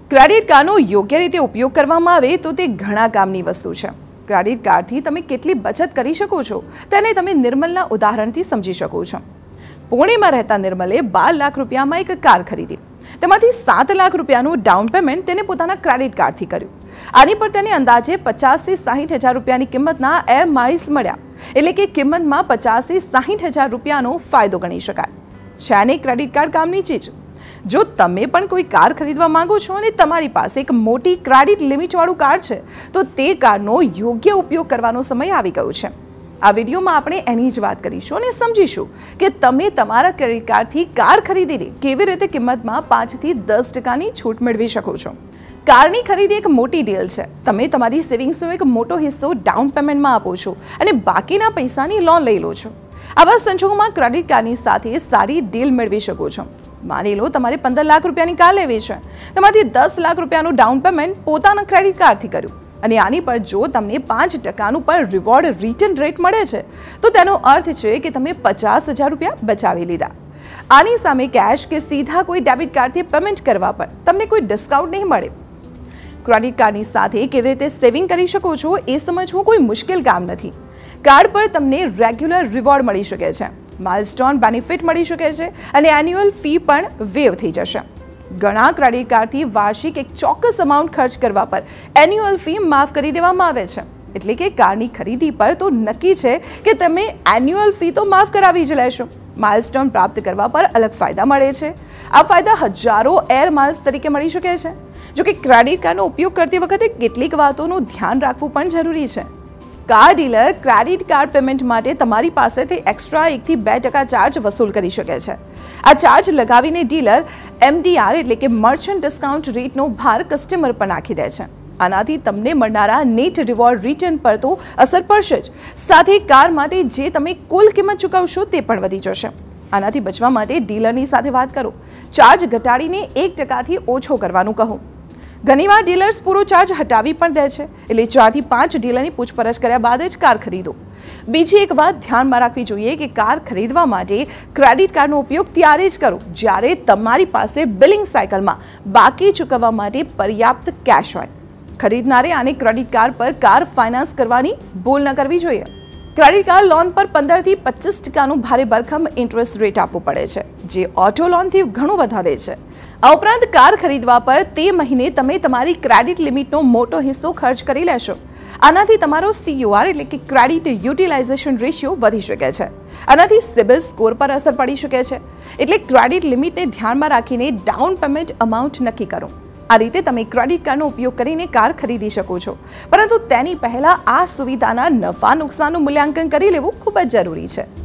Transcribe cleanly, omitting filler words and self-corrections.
Credit કાર્ડનો યોગ્ય રીતે ઉપયોગ કરવામાં આવે તો તે ઘણા કામની વસ્તુ છે। ક્રેડિટ કાર્ડથી તમે કેટલી બચત કરી શકો છો તેને તમે નિર્મલના ઉદાહરણથી સમજી શકો છો। પુણેમાં રહેતા નિર્મલે 12 લાખ રૂપિયામાં એક કાર ખરીદી। તેમાંથી 7 લાખ રૂપિયાનું ડાઉન પેમેન્ટ તેને પોતાના ક્રેડિટ કાર્ડથી કર્યું। આની પર તેને અંદાજે 50 થી 60 હજાર રૂપિયાની કિંમતના એર માઇલ્સ મળ્યા, એટલે કે કિંમતમાં 50 થી 60 હજાર રૂપિયાનો ફાયદો ગણી શકાય। છે ને ક્રેડિટ કાર્ડ કામની ચીજ। જો તમે પણ કોઈ કાર ખરીદવા માંગો છો અને તમારી પાસે એક મોટી ક્રેડિટ લિમિટવાળું કાર્ડ છે તો તે કાર્ડનો યોગ્ય ઉપયોગ કરવાનો સમય આવી ગયો છે। આ વિડીયોમાં આપણે એની જ વાત કરીશું અને સમજીશું કે તમે તમારા ક્રેડિટ કાર્ડથી કાર ખરીદીને કેવી રીતે કિંમતમાં 5 થી 10% છૂટ મેળવી શકો છો। કારની ખરીદી એક મોટી ડીલ છે। તમે તમારી સેવિંગ્સનો એક મોટો હિસ્સો ડાઉન પેમેન્ટમાં આપો છો અને બાકીના પૈસાની લોન લઈ લો છો। આવા સંજોગોમાં ક્રેડિટ કાર્ડની સાથે સારી ડીલ મેળવી શકો છો। માની લો તમારે 15 લાખ રૂપિયાની કાર લેવી છે, તેમાંથી 10 લાખ રૂપિયાનું ડાઉન પેમેન્ટ પોતાના ક્રેડિટ કાર્ડથી કર્યું અને આની પર જો તમને 5%નું પર રિવોર્ડ રિટર્ન રેટ મળે છે તો તેનો અર્થ છે કે તમે 50,000 રૂપિયા બચાવી લીધા। આની સામે કેશ કે સીધા કોઈ ડેબિટ કાર્ડથી પેમેન્ટ કરવા પર તમને કોઈ ડિસ્કાઉન્ટ નહીં મળે। ક્રેડિટ કાર્ડની સાથે કેવી રીતે સેવિંગ કરી શકો છો એ સમજવું કોઈ મુશ્કેલ કામ નથી। કાર્ડ પર તમને રેગ્યુલર રિવોર્ડ મળી શકે છે, માઇલસ્ટોન બેનિફિટ મળી શકે છે અને એન્યુઅલ ફી પણ વેવ થઈ જશે। ઘણા ક્રેડિટ કાર્ડથી વાર્ષિક એક ચોક્કસ અમાઉન્ટ ખર્ચ કરવા પર એન્યુઅલ ફી માફ કરી દેવામાં આવે છે, એટલે કે કારની ખરીદી પર તો નક્કી છે કે તમે એન્યુઅલ ફી તો માફ કરાવી જ લેશો। માઇલસ્ટોન પ્રાપ્ત કરવા પર અલગ ફાયદા મળે છે। આ ફાયદા હજારો એર માઇલ્સ તરીકે મળી શકે છે। જો કે ક્રેડિટ કાર્ડનો ઉપયોગ કરતી વખતે કેટલીક વાતોનું ધ્યાન રાખવું પણ જરૂરી છે। Car dealer credit card payment માટે તમારી પાસેથી એક્સ્ટ્રા 1 થી 2% ચાર્જ વસૂલ કરી શકે છે। આ ચાર્જ લગાવીને ડીલર MDR એટલે કે મર્ચન્ટ ડિસ્કાઉન્ટ રેટનો ભાર કસ્ટમર પર નાખી દે છે। આનાથી તમને મળનારા નેટ રિવોર્ડ રિટર્ન પર તો અસર પડશે જ, સાથે કાર માટે જે તમે કુલ કિંમત ચૂકવશો તે પણ વધી જશે। આનાથી બચવા માટે ડીલરની સાથે વાત કરો, ચાર્જ ઘટાડીને 1% થી ઓછો કરવાનું કહો। ઘણીવાર ડીલર્સ પૂરો ચાર્જ હટાવી પણ દે છે, એટલે 4 થી 5 ડીલરની પૂછપરછ કર્યા બાદ જ કાર ખરીદો। બીજી એક વાત ધ્યાનમાં રાખવી જોઈએ કે કાર ખરીદવા માટે ક્રેડિટ કાર્ડનો ઉપયોગ ત્યારે જ કરો જ્યારે તમારી પાસે બિલિંગ સાયકલમાં બાકી ચૂકવવા માટે પર્યાપ્ત કેશ હોય। ખરીદનારે આને ક્રેડિટ કાર્ડ પર કાર ફાઇનાન્સ કરવાની ભૂલ ન કરવી જોઈએ। ક્રેડિટ કાર્ડ લોન પર 15 થી 25%નું ભારે ભરખમ ઇન્ટરેસ્ટ રેટ આપવું પડે છે, જે ઓટો લોનથી ઘણું વધારે છે। આ ઉપરાંત કાર ખરીદવા પર તે મહિને તમે તમારી ક્રેડિટ લિમિટનો મોટો હિસ્સો ખર્ચ કરી લેશો। આનાથી તમારો CUR એટલે કે ક્રેડિટ યુટિલાઇઝેશન રેશિયો વધી શકે છે। આનાથી સિબિલ સ્કોર પર અસર પડી શકે છે, એટલે ક્રેડિટ લિમિટને ધ્યાનમાં રાખીને ડાઉન પેમેન્ટ અમાઉન્ટ નક્કી કરો। આ રીતે તમે ક્રેડિટ કાર્ડનો ઉપયોગ કરીને કાર ખરીદી શકો છો, પરંતુ તેની પહેલાં આ સુવિધાના નફા નુકસાનનું મૂલ્યાંકન કરી લેવું ખૂબ જ જરૂરી છે।